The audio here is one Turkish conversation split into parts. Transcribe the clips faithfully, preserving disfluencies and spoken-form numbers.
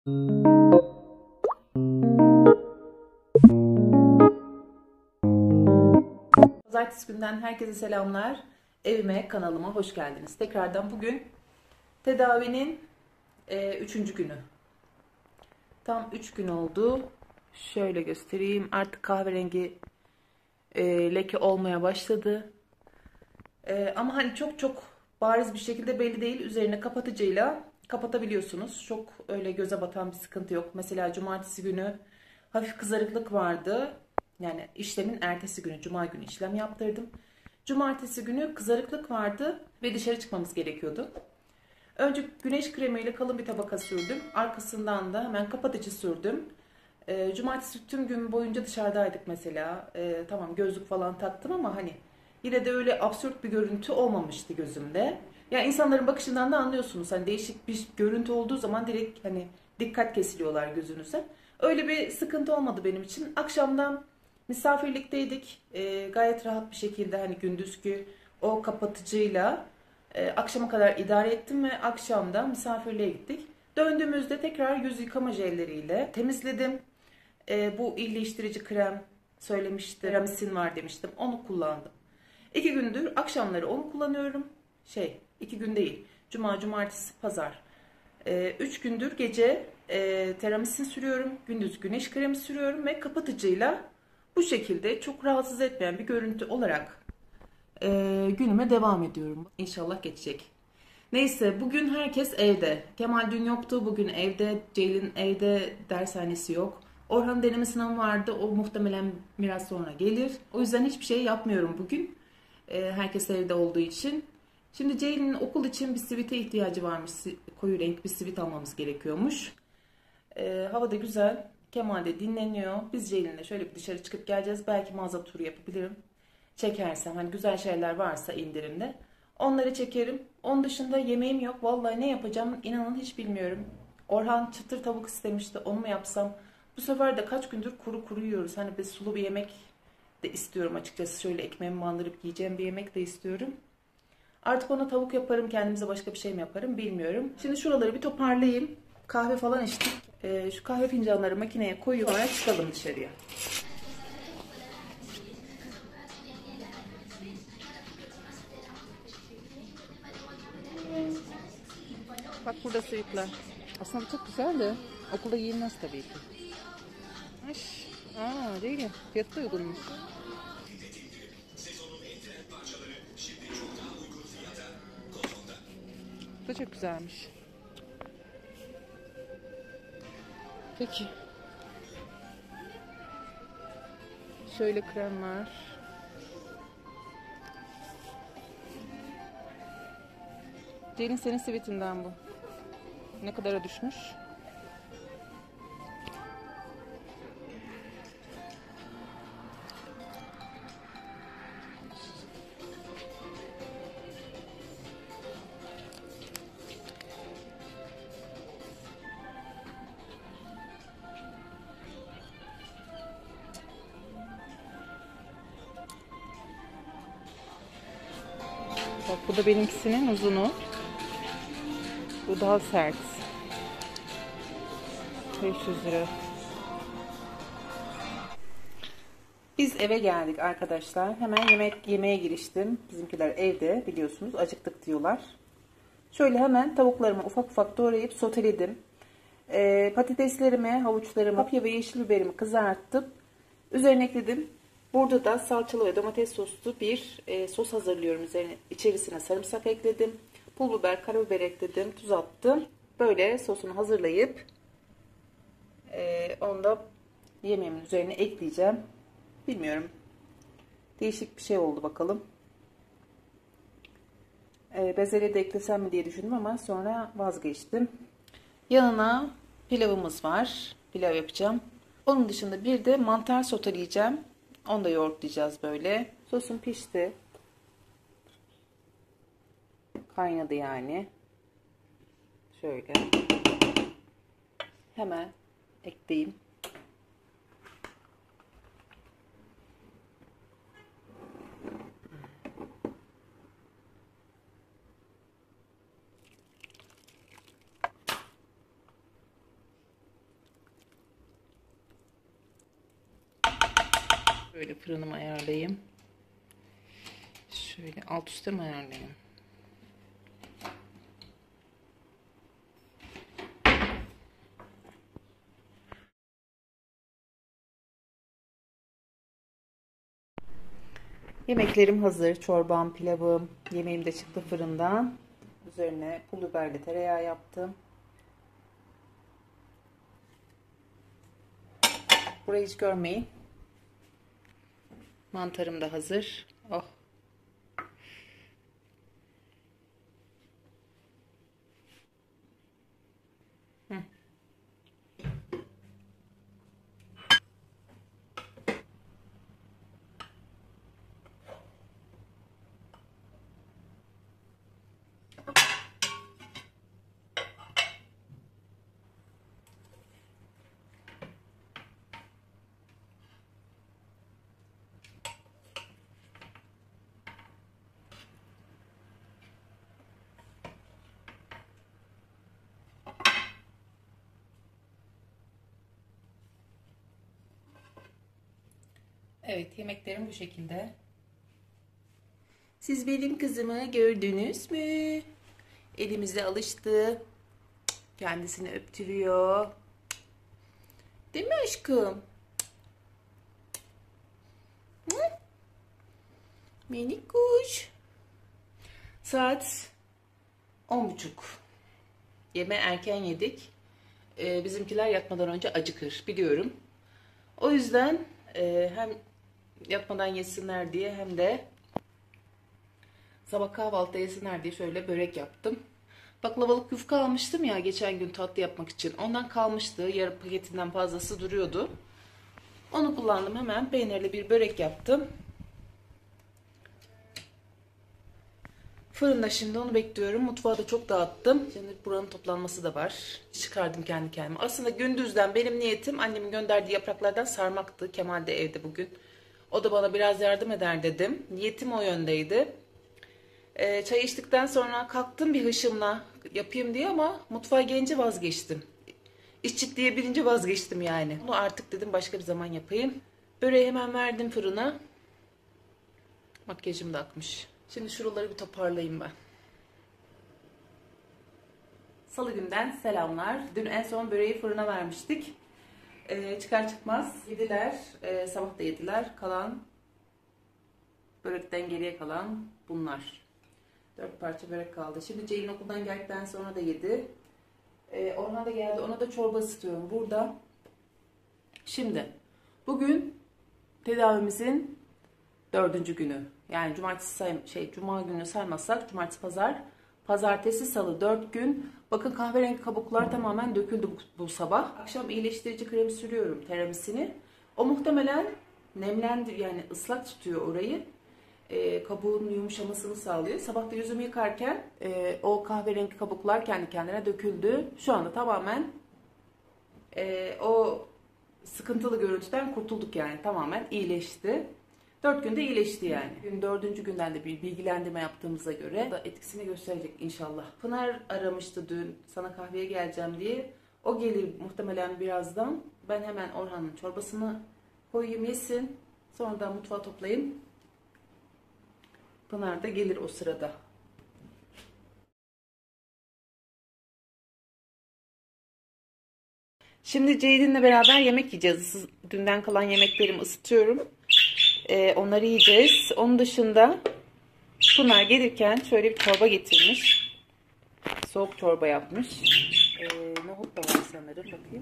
Pazartesi günden herkese selamlar. Evime, kanalıma hoş geldiniz. Tekrardan bugün tedavinin e, üçüncü günü. Tam üç gün oldu. Şöyle göstereyim. Artık kahverengi e, leke olmaya başladı. E, ama hani çok çok bariz bir şekilde belli değil. Üzerine kapatıcıyla kapatabiliyorsunuz. Çok öyle göze batan bir sıkıntı yok. Mesela cumartesi günü hafif kızarıklık vardı. Yani işlemin ertesi günü, cuma günü işlem yaptırdım. Cumartesi günü kızarıklık vardı ve dışarı çıkmamız gerekiyordu. Önce güneş kremiyle kalın bir tabaka sürdüm. Arkasından da hemen kapatıcı sürdüm. E, cumartesi tüm gün boyunca dışarıdaydık mesela. E, tamam gözlük falan taktım ama hani yine de öyle absürt bir görüntü olmamıştı gözümde. Ya insanların bakışından da anlıyorsunuz. Hani değişik bir görüntü olduğu zaman direkt hani dikkat kesiliyorlar gözünüze. Öyle bir sıkıntı olmadı benim için. Akşamdan misafirlikteydik. E, gayet rahat bir şekilde hani gündüzkü o kapatıcıyla e, akşama kadar idare ettim ve akşamda misafirliğe gittik. Döndüğümüzde tekrar yüz yıkama jelleriyle temizledim. E, bu iyileştirici krem söylemişti. Ramisin var demiştim. Onu kullandım. İki gündür akşamları onu kullanıyorum. Şey, iki gün değil. Cuma, cumartesi, pazar. E, üç gündür gece e, teramisin sürüyorum. Gündüz güneş kremi sürüyorum ve kapatıcıyla bu şekilde çok rahatsız etmeyen bir görüntü olarak e, günüme devam ediyorum. İnşallah geçecek. Neyse bugün herkes evde. Kemal dün yoktu. Bugün evde. Ceylin evde. Dershanesi yok. Orhan'ın deneme sınavı vardı. O muhtemelen biraz sonra gelir. O yüzden hiçbir şey yapmıyorum bugün. E, herkes evde olduğu için. Şimdi Ceylin'in okul için bir sivite ihtiyacı varmış. Koyu renk bir sivit almamız gerekiyormuş. E, hava da güzel. Kemal de dinleniyor. Biz Ceylin'le şöyle bir dışarı çıkıp geleceğiz. Belki mağaza turu yapabilirim. Çekersem hani güzel şeyler varsa indirimde. Onları çekerim. Onun dışında yemeğim yok. Vallahi ne yapacağım inanın hiç bilmiyorum. Orhan çıtır tavuk istemişti. Onu mu yapsam? Bu sefer de kaç gündür kuru kuru yiyoruz. Hani bir sulu bir yemek de istiyorum açıkçası. Şöyle ekmeğimi bandırıp yiyeceğim bir yemek de istiyorum. Artık ona tavuk yaparım. Kendimize başka bir şey mi yaparım bilmiyorum. Şimdi şuraları bir toparlayayım. Kahve falan içtik. Ee, şu kahve fincanları makineye koyup sonra çıkalım dışarıya. Bak burada sivitler. Aslında bu çok güzel de okulda giyilmez tabii ki. Aş, aa değil mi? Fiyatı da uygunmuş. Bu da çok güzelmiş. Peki. Şöyle krem var. Ceylin senin sivitinden bu. Ne kadara düşmüş? Bak bu da benimkisinin uzunu. Bu daha sert. beş yüz lira. Biz eve geldik arkadaşlar. Hemen yemek yemeye giriştim. Bizimkiler evde biliyorsunuz. Acıktık diyorlar. Şöyle hemen tavuklarımı ufak ufak doğrayıp soteledim. Ee, patateslerimi, havuçlarımı, kapya ve yeşil biberimi kızarttım. Üzerine ekledim. Burada da salçalı ve domates soslu bir e, sos hazırlıyorum. Üzerine, içerisine sarımsak ekledim. Pul biber, karabiber ekledim. Tuz attım. Böyle sosunu hazırlayıp e, onu da yemeğimin üzerine ekleyeceğim. Bilmiyorum. Değişik bir şey oldu bakalım. E, bezelye de eklesem mi diye düşündüm ama sonra vazgeçtim. Yanına pilavımız var. Pilav yapacağım. Onun dışında bir de mantar soteleyeceğim. Onu da yoğurtlayacağız böyle. Sosum pişti. Kaynadı yani. Şöyle. Hemen ekleyeyim. Böyle fırınımı ayarlayayım. Şöyle alt üstte mi ayarlayayım? Yemeklerim hazır. Çorbam, pilavım, yemeğim de çıktı fırından. Üzerine pul biberli tereyağı yaptım. Burayı hiç görmeyin. Mantarım da hazır. Oh. Hı. Evet, yemeklerim bu şekilde. Siz benim kızımı gördünüz mü? Elimize alıştı. Kendisini öptürüyor. Değil mi aşkım? Hı? Minik kuş. Saat on buçuk. Yeme erken yedik. Ee, bizimkiler yatmadan önce acıkır biliyorum. O yüzden e, hem yatmadan yesinler diye hem de sabah kahvaltıda yesinler diye şöyle börek yaptım. Baklavalık yufka almıştım ya geçen gün tatlı yapmak için. Ondan kalmıştı. Yarım paketinden fazlası duruyordu. Onu kullandım, hemen peynirli bir börek yaptım. Fırında şimdi onu bekliyorum. Mutfağı da çok dağıttım. Şimdi buranın toplanması da var. Çıkardım kendi kendime. Aslında gündüzden benim niyetim annemin gönderdiği yapraklardan sarmaktı. Kemal de evde bugün. O da bana biraz yardım eder dedim. Niyetim o yöndeydi. Ee, çay içtikten sonra kalktım bir hışımla yapayım diye ama mutfağa gelince vazgeçtim. İş ciddiye bilince vazgeçtim yani. Bunu artık dedim başka bir zaman yapayım. Böreği hemen verdim fırına. Makyajım da akmış. Şimdi şuraları bir toparlayayım ben. Salı günden selamlar. Dün en son böreği fırına vermiştik. Ee, çıkar çıkmaz yediler. Ee, sabah da yediler. Kalan börekten geriye kalan bunlar. Dört parça börek kaldı. Şimdi Ceylin okuldan geldikten sonra da yedi. Ee, Orhan da geldi. Ona da çorba ısıtıyorum burada. Şimdi bugün tedavimizin dördüncü günü. Yani cumartesi say şey cuma günü saymazsak cumartesi pazar, pazartesi salı dört gün. Bakın kahverengi kabuklar tamamen döküldü bu, bu sabah. Akşam iyileştirici kremi sürüyorum, teramisini. O muhtemelen nemlendir yani ıslak tutuyor orayı. E, kabuğun yumuşamasını sağlıyor. Sabah da yüzümü yıkarken e, o kahverengi kabuklar kendi kendine döküldü. Şu anda tamamen e, o sıkıntılı görüntüden kurtulduk yani, tamamen iyileşti. Dört günde iyileşti yani. Gün dördüncü günden de bir bilgilendirme yaptığımıza göre da etkisini gösterecek inşallah. Pınar aramıştı dün sana kahveye geleceğim diye. O gelir muhtemelen birazdan. Ben hemen Orhan'ın çorbasını koyayım yesin. Sonra da mutfağı toplayayım. Pınar da gelir o sırada. Şimdi Ceylin'le beraber yemek yiyeceğiz. Dünden kalan yemeklerimi ısıtıyorum. Ee, onları yiyeceğiz. Onun dışında Pınar gelirken şöyle bir çorba getirmiş. Soğuk çorba yapmış. Ee, nohut da var sanırım. Bakayım.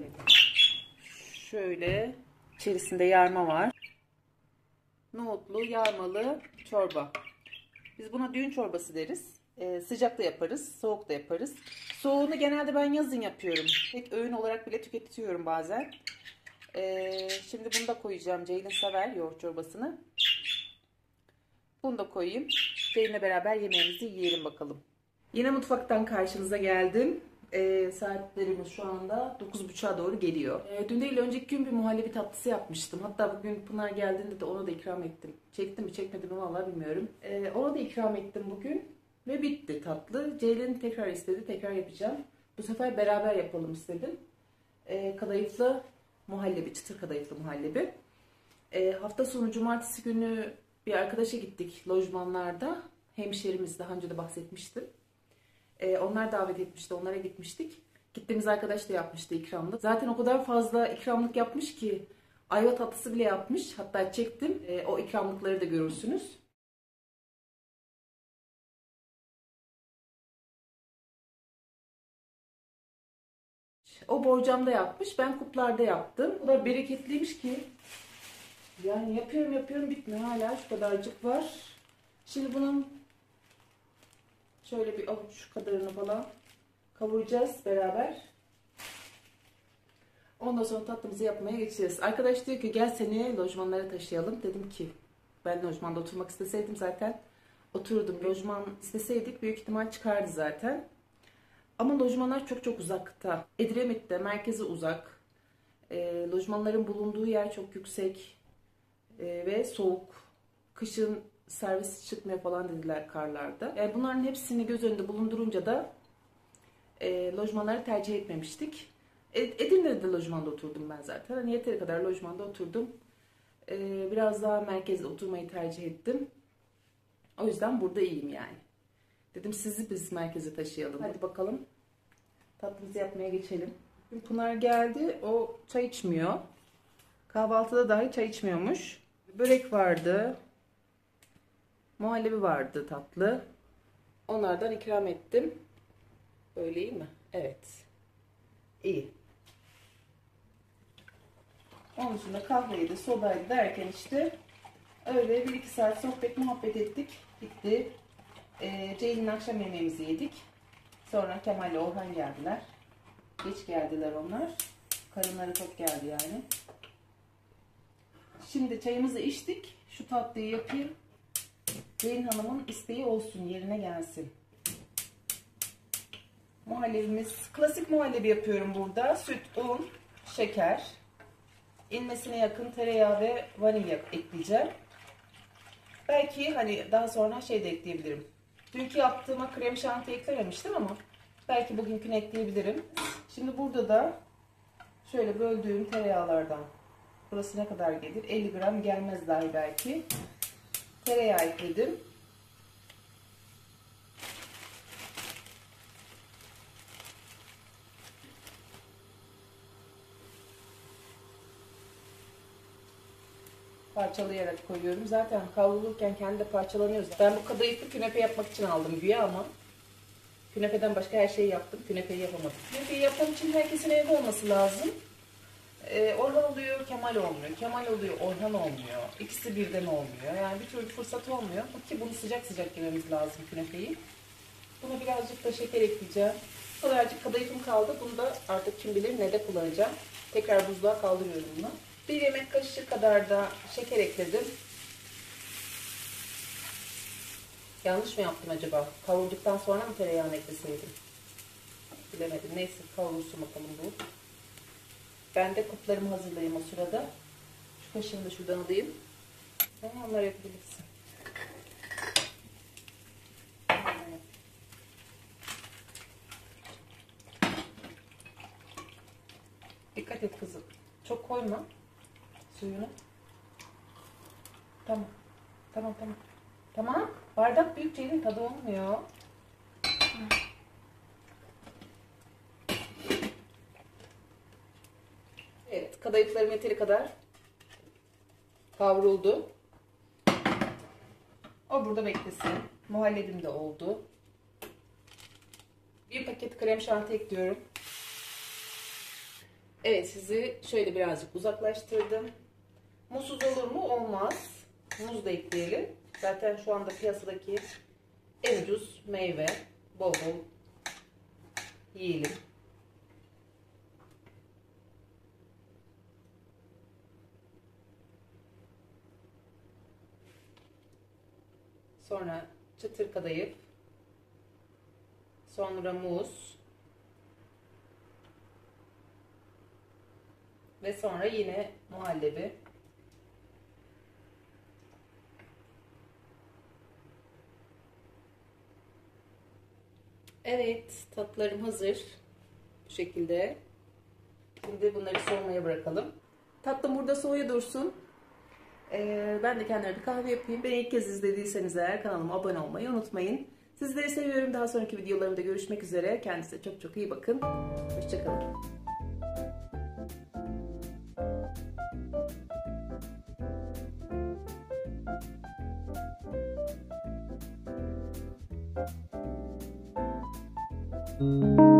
Şöyle içerisinde yarma var. Nohutlu yarmalı çorba. Biz buna düğün çorbası deriz. Ee, sıcak da yaparız, soğuk da yaparız. Soğuğunu genelde ben yazın yapıyorum. Tek öğün olarak bile tüketiyorum bazen. Ee, şimdi bunu da koyacağım. Ceylin sever yoğurt çorbasını. Bunu da koyayım. Ceylin'le beraber yemeğimizi yiyelim bakalım. Yine mutfaktan karşınıza geldim. Ee, saatlerimiz şu anda dokuz buçuğa doğru geliyor. Ee, dün değil önceki gün bir muhallebi tatlısı yapmıştım. Hatta bugün Pınar geldiğinde de ona da ikram ettim. Çektim mi çekmedim mi vallahi bilmiyorum. Ee, ona da ikram ettim bugün. Ve bitti tatlı. Ceylin tekrar istedi. Tekrar yapacağım. Bu sefer beraber yapalım istedim. Ee, kadayıflı muhallebi. Çıtır kadayıflı muhallebi. E, hafta sonu cumartesi günü bir arkadaşa gittik lojmanlarda. Hemşerimiz, daha önce de bahsetmiştim. E, onlar davet etmişti, onlara gitmiştik. Gittiğimiz arkadaş da yapmıştı ikramlık. Zaten o kadar fazla ikramlık yapmış ki ayva tatlısı bile yapmış. Hatta çektim. E, o ikramlıkları da görürsünüz. O borcamda yapmış. Ben kuplarda yaptım. O da bereketliymiş ki. Yani yapıyorum yapıyorum bitmiyor. Hala şu kadarcık var. Şimdi bunun şöyle bir avuç kadarını falan kavuracağız beraber. Ondan sonra tatlımızı yapmaya geçeceğiz. Arkadaş diyor ki gel seni lojmanlara taşıyalım. Dedim ki ben lojmanda oturmak isteseydim zaten oturdum. Lojman isteseydik büyük ihtimal çıkardı zaten. Ama lojmanlar çok çok uzakta. Edremit'te, merkeze uzak. E, lojmanların bulunduğu yer çok yüksek e, ve soğuk. Kışın servis çıkmıyor falan dediler karlarda. Yani bunların hepsini göz önünde bulundurunca da e, lojmanları tercih etmemiştik. Edirne'de lojmanda oturdum ben zaten. Hani yeteri kadar lojmanda oturdum. Ee, biraz daha merkezde oturmayı tercih ettim. O yüzden burada iyiyim yani. Dedim sizi biz merkeze taşıyalım. Hadi bakalım tatlımızı yapmaya geçelim. Pınar geldi. O çay içmiyor. Kahvaltıda dahi çay içmiyormuş. Börek vardı. Muhallebi vardı tatlı. Onlardan ikram ettim. Öyle iyi mi? Evet. İyi. Onun dışında kahveydi, sodaydı derken işte öyle bir iki saat sohbet muhabbet ettik. Bitti. Ee, Ceylin'in akşam yemeğimizi yedik. Sonra Kemal ile Orhan geldiler. Geç geldiler onlar. Karınları tok geldi yani. Şimdi çayımızı içtik. Şu tatlıyı yapayım. Ceylin Hanım'ın isteği olsun, yerine gelsin. Muhallebimiz, klasik muhallebi yapıyorum burada. Süt, un, şeker. İnmesine yakın tereyağı ve vanilya ekleyeceğim. Belki hani daha sonra şey de ekleyebilirim. Dünkü yaptığıma krem şanti eklememiştim ama belki bugünkünü ekleyebilirim. Şimdi burada da şöyle böldüğüm tereyağlardan, burası ne kadar gelir? elli gram gelmez dahi belki. Tereyağı ekledim. Parçalayarak koyuyorum. Zaten kavrulurken kendi de parçalanıyor. Ben bu kadayıflı künefe yapmak için aldım güya ama künefeden başka her şeyi yaptım. Künefeyi yapamadım. Künefeyi yapmam için herkesin evde olması lazım. Ee, Orhan oluyor, Kemal olmuyor. Kemal oluyor, Orhan olmuyor. İkisi birden olmuyor. Yani bir türlü fırsat olmuyor. Ki bunu sıcak sıcak yememiz lazım künefeyi. Buna birazcık da şeker ekleyeceğim. Bu kadarcık kadayıfım kaldı. Bunu da artık kim bilir ne de kullanacağım. Tekrar buzluğa kaldırıyorum bunu. Bir yemek kaşığı kadar da şeker ekledim. Yanlış mı yaptım acaba? Kavurulduktan sonra mı tereyağını ekleseydim? Bilemedim. Neyse kavrulsun bakalım bu. Ben de kuplarımı hazırlayayım o sırada. Şu kaşığını da şuradan alayım. Tamam, onları yapabilirsin. Dikkat et kızım. Çok koyma suyunu. Tamam. Tamam tamam. Tamam. Bardak büyük, Ceylin tadı olmuyor. Evet. Kadayıflarım yeteri kadar kavruldu. O burada beklesin. Muhallebim de oldu. Bir paket krem şanti ekliyorum. Evet, sizi şöyle birazcık uzaklaştırdım. Muzsuz olur mu? Olmaz. Muz da ekleyelim. Zaten şu anda piyasadaki en ucuz meyve. Bol bol yiyelim. Sonra çıtır kadayıf. Sonra muz. Ve sonra yine muhallebi. Evet, tatlılarım hazır. Bu şekilde. Şimdi bunları soğumaya bırakalım. Tatlım burada soğuya dursun. Ee, ben de kendime bir kahve yapayım. Beni ilk kez izlediyseniz eğer kanalıma abone olmayı unutmayın. Sizleri seviyorum. Daha sonraki videolarımda görüşmek üzere. Kendinize çok çok iyi bakın. Hoşçakalın.